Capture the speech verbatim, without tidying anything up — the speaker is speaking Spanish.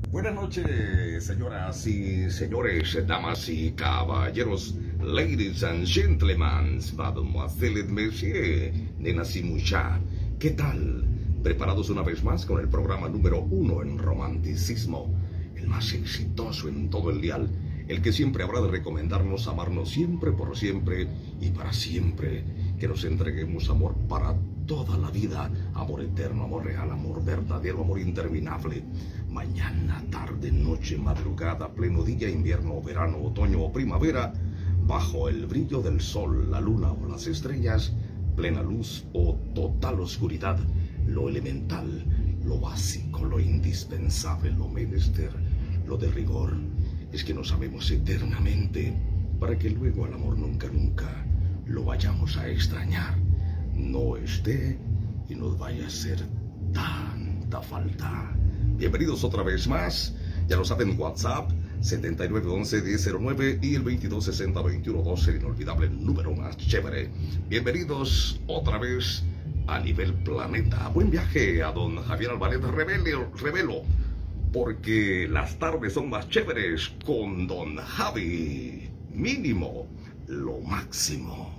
Buenas noches, señoras y señores, damas y caballeros, ladies and gentlemen, mademoiselles, messieurs, nenas y muchachas. ¿Qué tal? Preparados una vez más con el programa número uno en romanticismo, el más exitoso en todo el dial, el que siempre habrá de recomendarnos amarnos siempre, por siempre y para siempre, que nos entreguemos amor para toda la vida, amor eterno, amor real, amor verdadero, amor interminable, mañana, tarde, noche, madrugada, pleno día, invierno, verano, otoño o primavera, bajo el brillo del sol, la luna o las estrellas, plena luz o total oscuridad, lo elemental, lo básico, lo indispensable, lo menester, lo de rigor, es que nos amemos eternamente, para que luego al amor nunca, nunca lo vayamos a extrañar, no esté y nos vaya a hacer tanta falta. Bienvenidos otra vez más, ya lo saben, WhatsApp setenta y nueve once diez cero nueve y el veintidós sesenta veintiuno doce, el inolvidable número más chévere. Bienvenidos otra vez a nivel planeta. Buen viaje a don Javier Álvarez Revelo, Revelo, porque las tardes son más chéveres con don Javi. Mínimo, lo máximo.